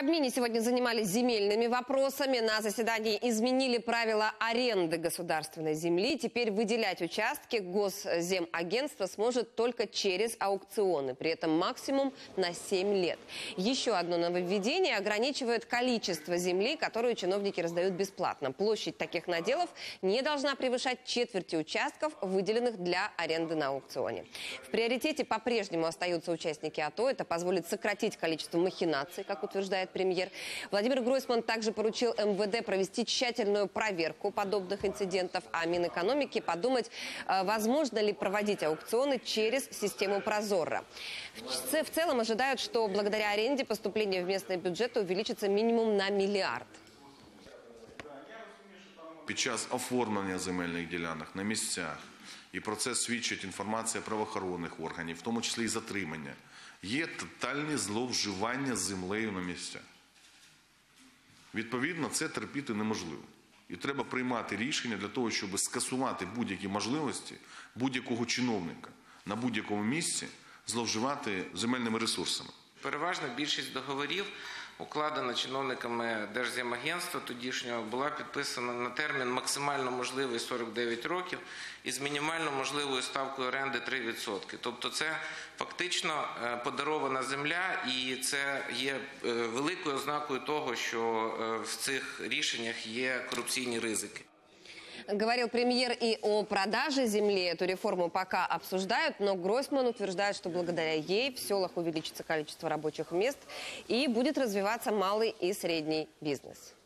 Кабмине сегодня занимались земельными вопросами. На заседании изменили правила аренды государственной земли. Теперь выделять участки Госземагентство сможет только через аукционы. При этом максимум на 7 лет. Еще одно нововведение ограничивает количество земли, которую чиновники раздают бесплатно. Площадь таких наделов не должна превышать четверти участков, выделенных для аренды на аукционе. В приоритете по-прежнему остаются участники АТО. Это позволит сократить количество махинаций, как утверждает премьер. Владимир Гройсман также поручил МВД провести тщательную проверку подобных инцидентов, а Минэкономики подумать, возможно ли проводить аукционы через систему Прозорро. В целом ожидают, что благодаря аренде поступление в местные бюджеты увеличится минимум на 1 мільярд. Під час оформлення земельних ділянок на місцях, і про це свідчить інформація правоохоронних органів, в тому числі і затримання, є тотальні зловживання землею на місцях. Відповідно, це терпіти неможливо. І треба приймати рішення для того, щоб скасувати будь-які можливості будь-якого чиновника на будь-якому місці зловживати земельними ресурсами. Переважна більшість договорів, укладена чиновниками Держземагентства тодішнього, була підписана на термін максимально можливий 49 років із мінімально можливою ставкою оренди 3%. Тобто це фактично подарована земля, і це є великою ознакою того, що в цих рішеннях є корупційні ризики. Говорил премьер и о продаже земли. Эту реформу пока обсуждают, но Гройсман утверждает, что благодаря ей в селах увеличится количество рабочих мест и будет развиваться малый и средний бизнес.